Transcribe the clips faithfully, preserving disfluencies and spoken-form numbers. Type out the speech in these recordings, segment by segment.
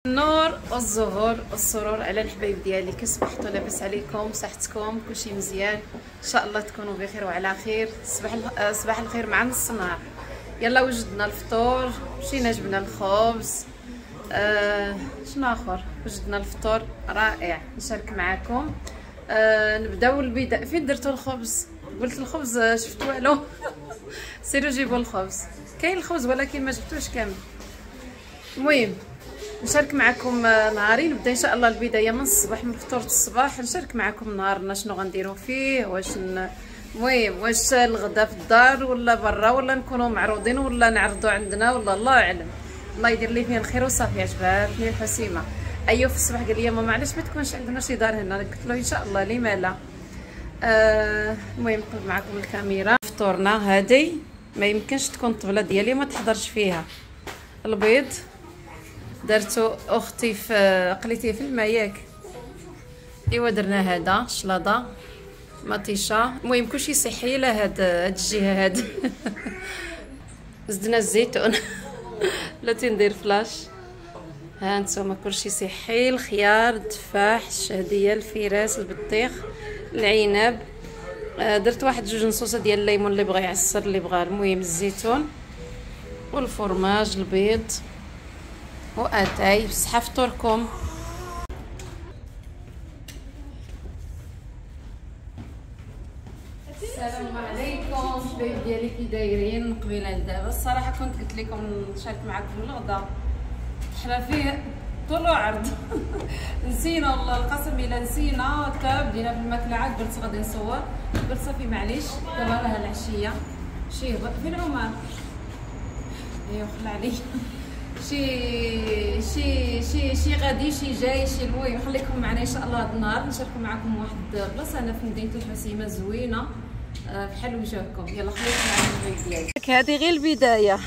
النور والزهور والسرور على الحبايب ديالي، كصبحتوا لاباس عليكم؟ صحتكم كلشي مزيان؟ ان شاء الله تكونوا بخير وعلى خير. صباح صباح الخير مع نص النهار. يلا وجدنا الفطور، مشينا جبنا الخبز. آه شنو اخر؟ وجدنا الفطور رائع، نشارك معكم. آه نبداو البدايه. فين درتوا الخبز؟ قلت الخبز شفت والو. سيروا جيبوا الخبز. كاين الخبز ولكن ما جبتوش كامل. المهم نشارك معكم نهاري. نبدا ان شاء الله البدايه من الصباح، من فطور الصباح نشارك معكم نهارنا شنو غنديروا فيه. واش ن... المهم واش الغدا في الدار ولا برا، ولا نكونوا معروضين ولا نعرضوا عندنا، ولا الله اعلم. الله يدير لي فيه الخير وصافي. عجباتني الحسيمه. ايوه في الصباح قال لي ماما علاش ما تكونش عندنا شي دار هنا؟ قلت له ان شاء الله لما لا. آه المهم نقلب معكم الكاميرا. فطورنا هذه ما يمكنش تكون الطبله ديالي ما تحضرش فيها. البيض درتو اختي في قليتيه في الماء ياك. ايوا درنا هذا شلاضه مطيشه. المهم كلشي صحي لا هاد هاد الجهه هاد. زدنا الزيتون. بلاتي ندير فلاش. ها نتوما كلشي صحي. الخيار، التفاح، الشهديه، الفراس، البطيخ، العنب. درت واحد جوج نصوصه ديال الليمون اللي بغى يعصر اللي بغى. المهم الزيتون والفرماج، البيض واتاي. بصحه فطوركم. السلام عليكم حبايب ديالي، كي دايرين؟ قبيله لدابا الصراحه كنت قلت لكم نشارك معكم الغدا، حنا فيه طول وعرض. نسينا والله القسم الا نسينا. حتى بدينا في الماكله عاد قلت غادي نصور، قلت صافي معليش دابا راه العشيه. شي فين عمر؟ ايوا خلى عليا. شي شي شي شي غادي شي جاي شي. المهم خليكم معنا ان شاء الله هذا النهار نشاركوا معكم واحد بلاصه هنا في مدينه الحسيمه زوينه بحال وجهكم. يلا خليكم معنا الفيديو ديالي. هذه غير البدايه.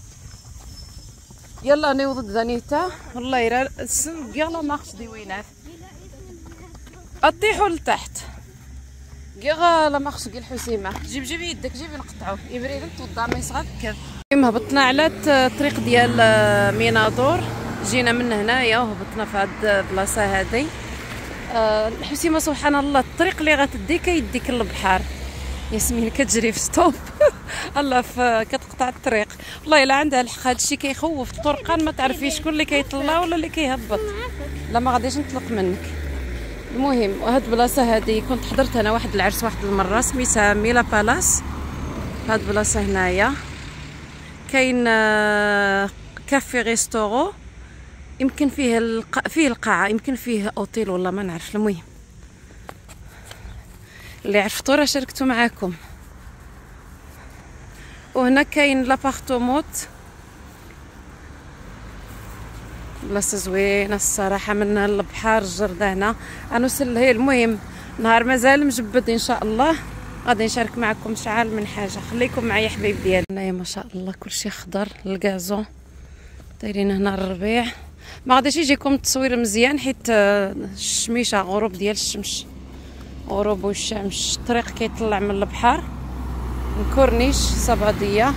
يلا نوض دانيتا والله يرا السن يلا ناقص ديوينات اطيحوا لتحت. كيغا لا ماخص كي الحسيمه. جيب جيب يدك جيبي نقطعوه يبري لك توضع ما يصغر كذا. المهم هبطنا على الطريق ديال مينادور. جينا من هنايا وهبطنا في هاد البلاصه هذه. أه الحسيمه سبحان الله الطريق اللي غتديك يديك للبحر. ياسمين كتجري في ستوب. الله في كتقطع الطريق. والله الا عندها الحق. هادشي كيخوف. الطرقان ما تعرفيش شكون اللي كيطلع ولا اللي كيهبط. لا ما غاديش نطلق منك. المهم وهاد البلاصه هذه كنت حضرت انا واحد العرس واحد المره سميتها ميلا بالاس. هاد البلاصه هنايا كاين كافي ريستورو. يمكن فيه الق... فيه القاعه، يمكن فيه اوتيل ولا ما نعرف. المهم اللي عرفتو راه شاركتو معاكم. وهنا كاين لابارتوموت. بلاصه زوينه الصراحه، من البحر الجردانه انوسل هي. المهم نهار مازال مجبد ان شاء الله غادي نشارك معكم شعال من حاجه. خليكم معايا حبايب ديالي. هنايا ما شاء الله كلشي خضر. الكازون دايرين هنا الربيع. ما غاديش يجيكم التصوير مزيان حيت الشميشه غروب ديال الشمس، غروب والشمس. الطريق كيطلع من البحر. الكورنيش صباديه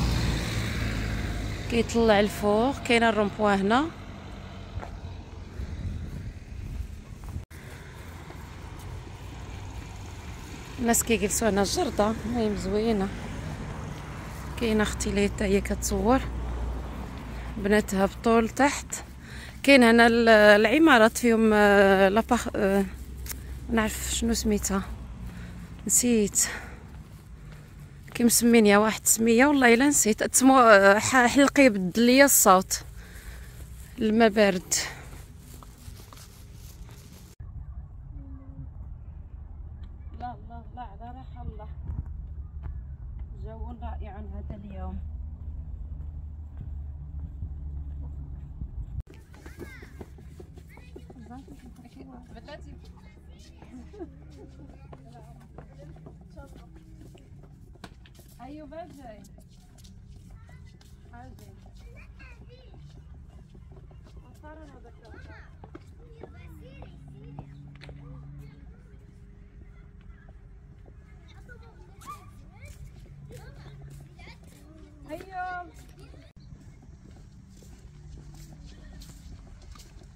كيطلع الفوق. كاينه الرومبوا هنا. الناس كيجلسوا هنا الجرده. المهم زوينه. كاينه اختي لي حتى هي كتصور بناتها بطول تحت. كاين هنا العمارات فيهم لاباخ نعرف شنو سميتها نسيت كي مسمينيها واحد السميه والله الا نسيت. تسمو حلقي يبدل ليا الصوت الماء بارد. لا لا لا على راحه الله. جو رائع هذا اليوم. ايوه باجي حاجه وصارنا هذاك ايوه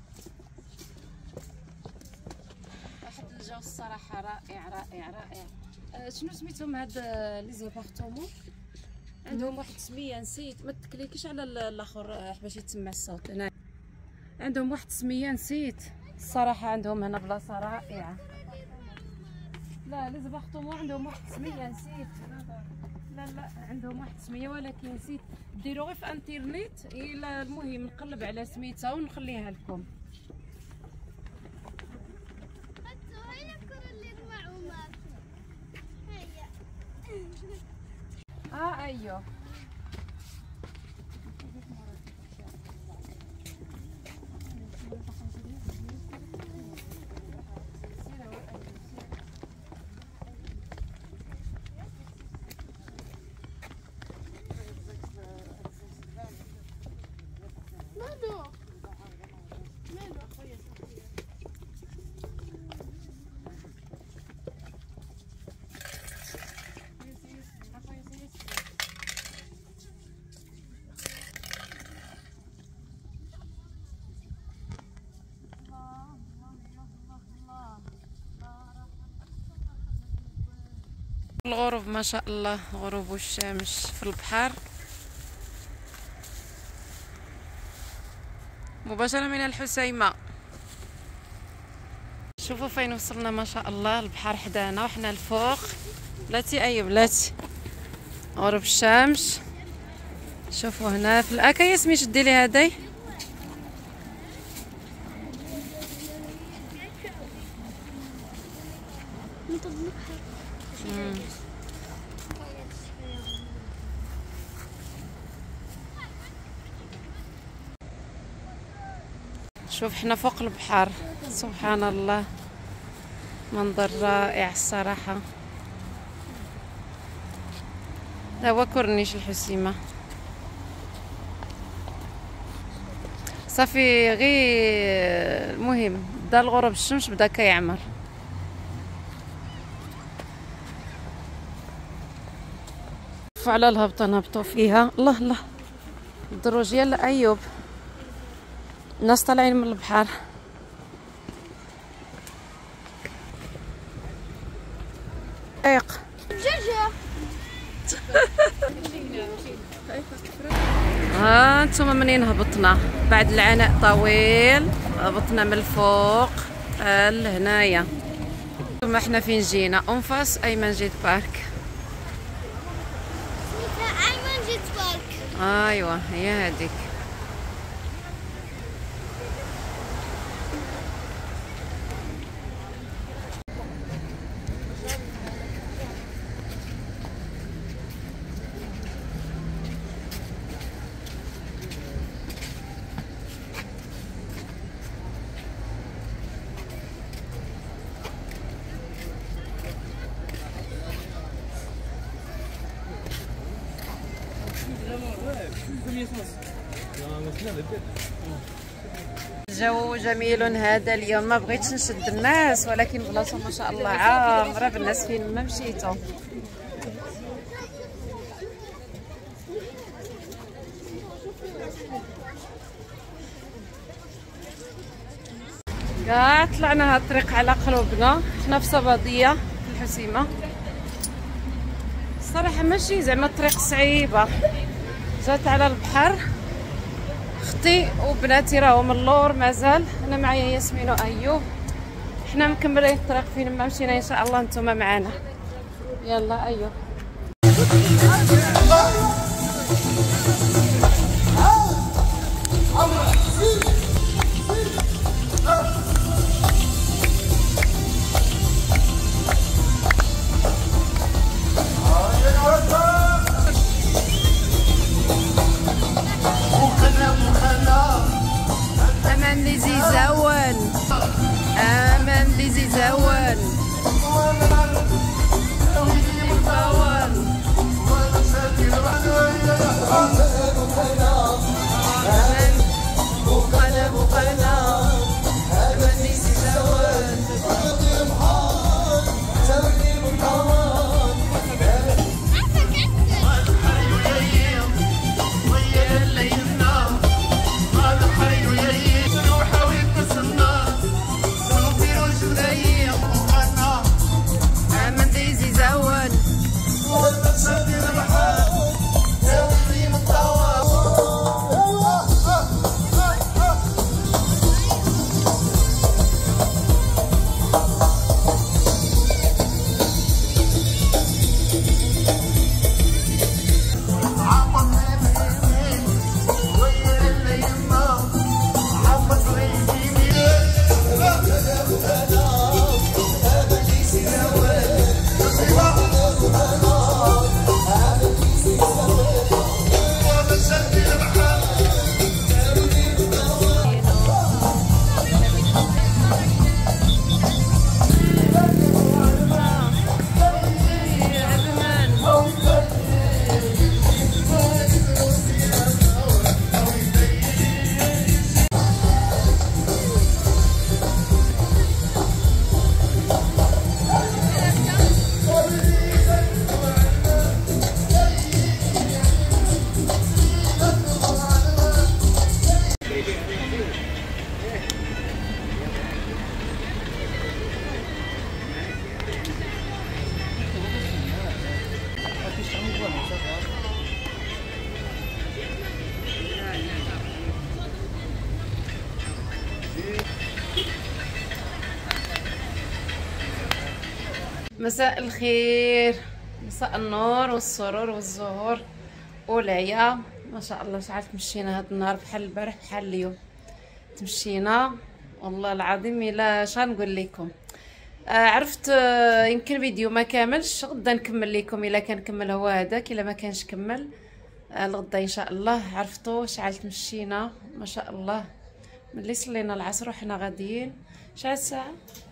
الصراحه رائع رائع رائع. أه شنو سميتهم هاد لي زيبارتومون؟ عندهم واحد السميه نسيت، ما تكليكيش على الاخر باش يتسمع الصوت. هنا عندهم واحد السميه نسيت الصراحه. عندهم هنا بلاصه رائعه. لا لي زيبارتومون عندهم واحد السميه نسيت. لا لا عندهم واحد السميه ولكن نسيت. ديروا غير في انترنيت الى المهم نقلب على سميتها ونخليها لكم. اه ايوه الغروب ما شاء الله، غروب الشمس في البحر مباشرة من الحسيمة. شوفوا فين وصلنا ما شاء الله، البحر حدانا وحنا الفوق. بلاتي اي بلاتي غروب الشمس. شوفوا هنا في الاكايا سمي شدي لي هذي. شوف حنا فوق البحر سبحان الله، منظر رائع الصراحة. هذا هو كورنيش الحسيمة. صافي غير المهم بدا الغروب الشمس بدا كيعمر. على الهبطة نهبطوا فيها. الله الله الدروج ديال ايوب، الناس طالعين من البحر. دقيق ها انتم منين هبطنا بعد العناء طويل، هبطنا من الفوق لهنايا. ثم احنا فين جينا؟ انفاس ايمن جيت بارك. ايمن جيت بارك ايوه هي هذيك. الجو جميل هذا اليوم. ما بغيتش نشد الناس ولكن بلاصه ما شاء الله عامره بالناس فين ما مشيتو. كاع طلعنا هاد الطريق على قلوبنا. حنا في صباديه في الحسيمه. الصراحه ماشي زعما الطريق صعيبه، جات على البحر. اختي وبناتي راهم اللور مازال. انا معايا ياسمين وايوب. حنا مكملين الطريق فين ما مشينا ان شاء الله نتوما معانا. يلا ايوب. أمان لي زيزاون، أمان لي زيزاون. مساء الخير، مساء النور والسرور والزهور والعيا. ما شاء الله شحال تمشينا هاد النهار بحال البارح بحال اليوم. تمشينا والله العظيم الا شغنقول لكم. آه عرفت آه يمكن فيديو ما كاملش، غدا نكمل لكم الا كان كمل هو هذاك، الا ما كانش كمل آه الغدا ان شاء الله. عرفتوا شحال تمشينا ما شاء الله ملي صلينا العصر وحنا غاديين. شحال الساعه؟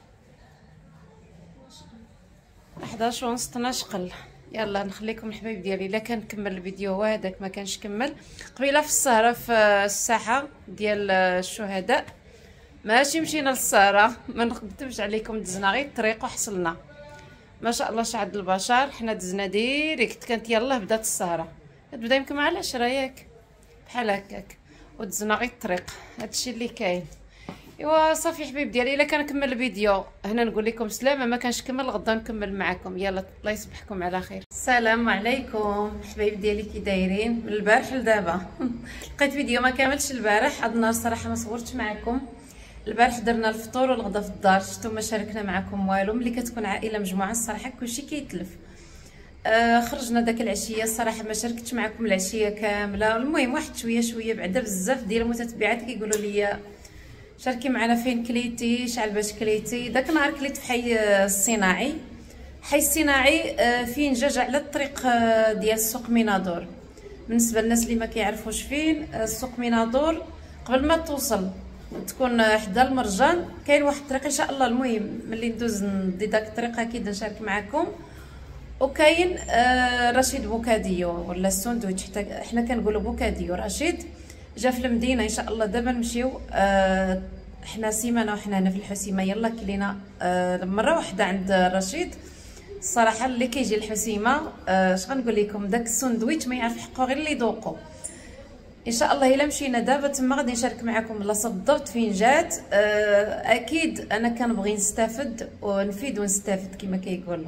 احداش ونص اثناش قل. يلا نخليكم الحبايب ديالي الا كان كمل الفيديو هو هذاك، ما كانش كمل. قبيله في السهره في الساحه ديال الشهداء، ماشي مشينا للسهره، ما نخدمش عليكم، دزنا غير الطريق وحصلنا. ما شاء الله شعد البشر، حنا دزنا ديريكت، كانت يلاه بدات السهره، تبدا يمكن مع العشرة ياك بحال هكاك، ودزنا غير الطريق. هادشي اللي كاين. ايوا صافي حبيب ديالي، الا كان كمل الفيديو هنا نقول لكم سلامه، ما كانش كمل غدا نكمل معكم. يلا الله يصبحكم على خير. السلام عليكم حبايب ديالي، كي دايرين من البارح لدابا؟ لقيت فيديو ما كاملش البارح، هاد النهار صراحه ما صورتش معكم. البارح درنا الفطور والغدا في الدار، شفتوا ما شاركنا معكم والو. ملي كتكون عائله مجموعه الصراحه كلشي كيتلف. آه خرجنا داك العشيه، الصراحه ما شاركتش معكم العشيه كامله. المهم واحد شويه شويه بعدا بزاف ديال المتتبعات كيقولوا لي شاركي معنا فين كليتي، شحال باش كليتي. داك النهار كليت في حي الصناعي. حي الصناعي فين جاج على الطريق ديال السوق مينادور. بالنسبه للناس اللي ما كيعرفوش فين السوق مينادور، قبل ما توصل تكون حدا المرجان كاين واحد الطريق ان شاء الله. المهم ملي ندوز ندي داك الطريق اكيد نشارك معكم. وكاين رشيد بوكاديو ولا الساندويتش، حتى حنا كنقولوا بوكاديو. رشيد جا في المدينه ان شاء الله. دابا نمشيو آه حنا سيمانه وحنا هنا في الحسيمه. يلا كلينا آه مره واحده عند رشيد. الصراحه اللي كيجي الحسيمه آه اش غنقول لكم، داك الساندويتش ما يعرف حقه غير اللي يذوقو. ان شاء الله الا مشينا دابا تما غادي نشارك معكم بلاصه بالضبط فين جات. آه اكيد انا كنبغي نستافد ونفيد ونستافد كما كيقولوا.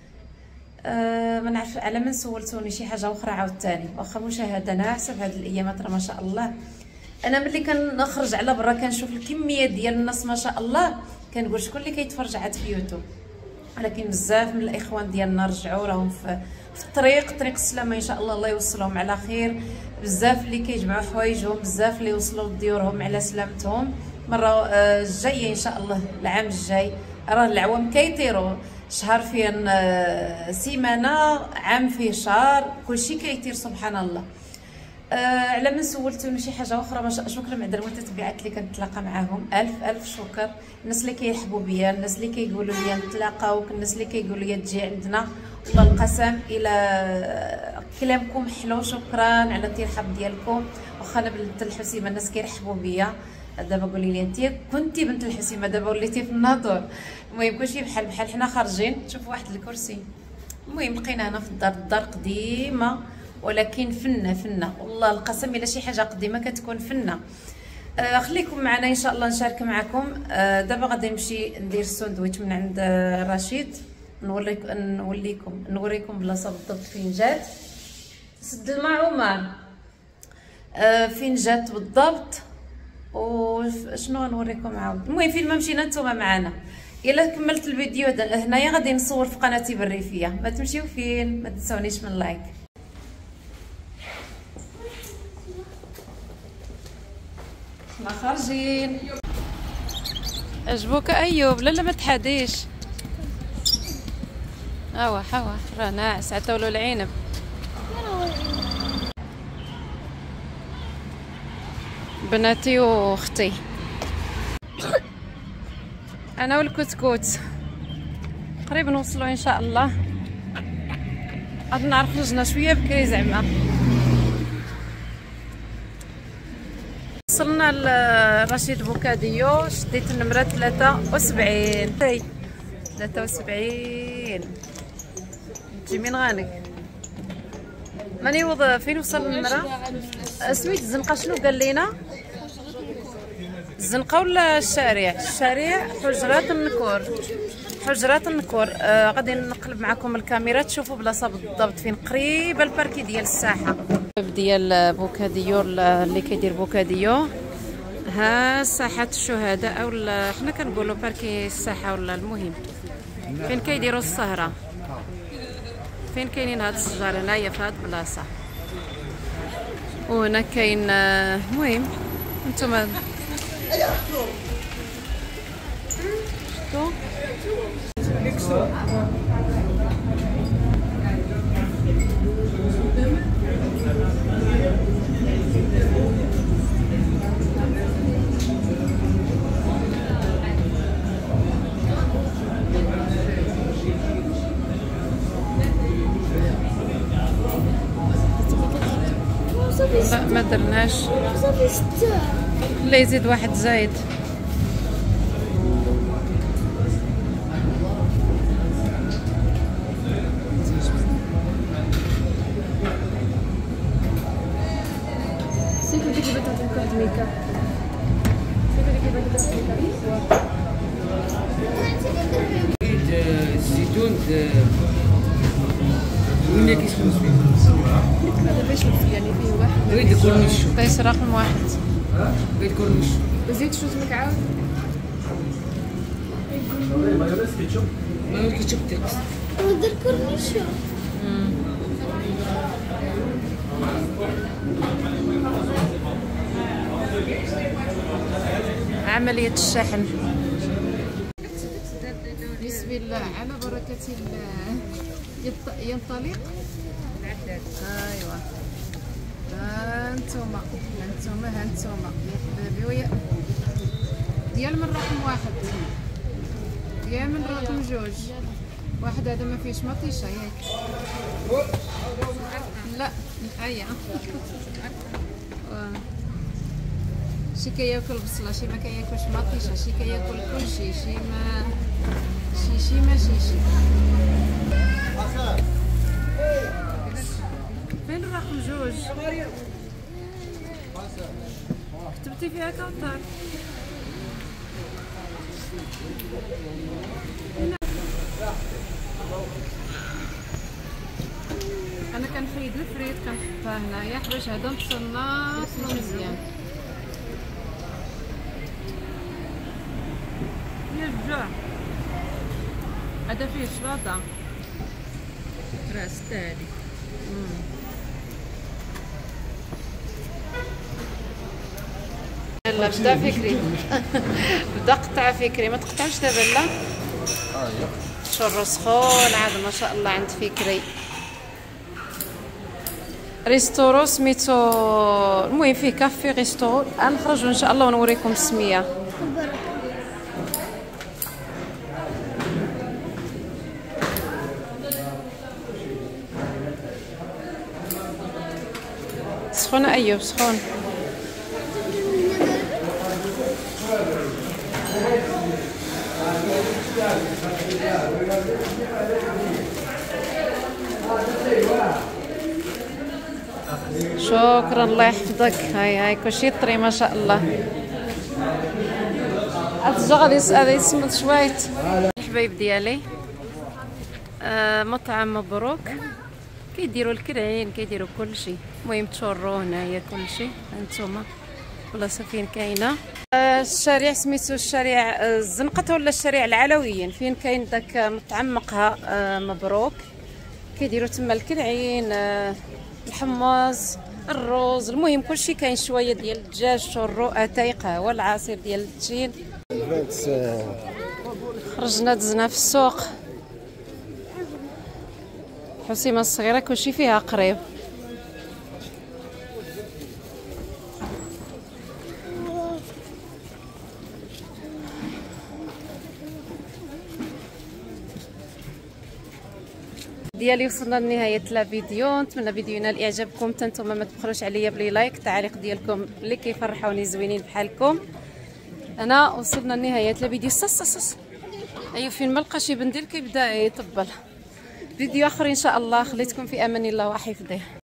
أه ما نعرف على من سولتوني شي حاجه اخرى عاوتاني، واخا مشاهده ناعسه في هذه الايامات راه ما شاء الله. انا ملي كنخرج على برا كنشوف الكميه ديال الناس ما شاء الله، كنقول شكون اللي كيتفرج عاد في يوتيوب. ولكن بزاف من الاخوان ديالنا رجعوا راهم في, في الطريق، طريق السلامه ان شاء الله. الله يوصلهم على خير. بزاف اللي كيجمعوا حوايجهم، بزاف اللي وصلوا لديورهم على سلامتهم. مره الجايه ان شاء الله العام الجاي، راه العوام كيطيروا، شهر فيه سيمانه، عام فيه شهر، كلشي كيطير سبحان الله. آه على من سولتوني شي حاجه اخرى، ما شاء شكرا مع المتتبعات اللي كنتلاقى معاهم. الف الف شكر. الناس اللي كيرحبوا بيا، الناس اللي كيقولوا لي نتلاقاو، الناس اللي كيقولوا لي تجي عندنا، والله القسم الى كلامكم حلو. شكرا على الترحاب ديالكم. واخا انا بنت الحسيمه الناس كيرحبوا بيا. دابا قولي لي انت كنتي بنت الحسيمه، دابا وليتي في الناظور. المهم كلشي بحال بحال. حنا خارجين تشوفوا واحد الكرسي، المهم لقينا هنا في الدار. الدار قديمه ولكن فنه فنه والله القسم الا شي حاجه قديمه كتكون فنه. آه خليكم معنا ان شاء الله نشارك معكم. آه دابا غادي نمشي ندير الساندويتش من عند آه رشيد، نوريكم نوليكم نوريكم بلاصه بالضبط فين جات. سد الماء عمر آه فين جات بالضبط وشنو نوريكم عاود. المهم فين ما مشينا نتوما معنا. الا كملت الفيديو هنايا غادي نصور في قناتي بالريفيه. ما تمشيو فين، ما تنسونيش من لايك. حنا خارجين. عجبوك ايوب؟ لا لا ما تحاديش. هوا هوا راه ناعس عطاولو العنب. بناتي واختي انا والكتكوت قريب نوصلوا ان شاء الله. هاد النهار خرجنا شويه بكري زعما. وصلنا لرشيد بوكاديو، شديت النمره ثلاثة وسبعين. ثلاثة وسبعين تجي من غانك ماني وضع. فين وصل النمره؟ سميت الزنقه شنو قال لينا؟ الزنقه ولا الشارع؟ الشارع حجرات النكور. حجرات النكور. آه غادي نقلب معكم الكاميرا تشوفوا بلاصه بالضبط فين، قريبه الباركي ديال الساحه ديال بوكاديو اللي كيدير بوكاديو. ها ساحه الشهداء ولا حنا كنقولوا باركي الساحه ولا المهم فين كيديروا السهرة؟ فين كاينين هاد الشجر؟ هنايا في هاد البلاصة. وهنا كاين المهم نتوما شفتوا لا ما درناش. لا يزيد واحد زايد. الزيتون وين كيسكن فيه؟ هذا باش يعني فيه واحد نريد الكورنيش. قيس رقم واحد. نريد الكورنيش. زيد شو اسمك عاود؟ مايونيز كيتشوب. مايونيز كيتشوب تقص. ودير كورنيشو. عملية الشحن. بسم الله على بركة الله. ينطلق العداد. ايوا هانتوما هانتوما هانتوما يا حبابي ويا ديال من رقم واحد ديال من رقم جوج. واحد هذا ما فيهش مطيشه ياك؟ لا ايا شي كياكل بصله، شي ما كياكلش مطيشه، شي كياكل كلشي، شي ما شي شي ماشي شي. فين الرقم جوج؟ كتبتي فيها كونتر. انا كنحيد الفريت كنحطها هنايا باش هذا نتصناص مزيان. يا الجوع هذا فيه شلاضه راس تالي. يلا بدا فكري. بدا قطع فكري. ما تقطعش دابا لا. شرو سخون عاد ما شاء الله عند فكري. ريستورو سميتو المهم فيه كافي ريستورو. غنخرجوا ان شاء الله ونوريكم السميه. سخونه ايوب سخون. شكرا الله يحفظك. هاي هاي كلشي طري ما شاء الله. هاد الجا غادي غادي يسمط شويت. الحبايب ديالي آه مطعم مبروك كيديروا الكرعين كيديروا كلشي. المهم تشورو هنايا كلشي هانتوما بلاصه فين كاينه. آه الشارع سميتو الشارع الزنقه ولا الشارع العلويين فين كاين داك مطعم مقهى آه مبروك. كيديروا تما الكرعين آه الحمص الروز المهم كلشي كاين. شويه ديال الدجاج شورو اتاي قهوه العصير ديال التين. خرجنا دزنا في السوق حسيمه الصغيره كلشي فيها قريب. ديالي وصلنا لنهايه الفيديو. نتمنى فيديو ينال اعجابكم. تنتوما ما تبخلوش عليا بلي لايك التعليق ديالكم اللي كيفرحوني زوينين بحالكم. انا وصلنا لنهايه الفيديو. صص صص ايوا فين ما لقى شي بندير كيبدا يطبل. فيديو اخر ان شاء الله. خليتكم في امان الله وحفظه.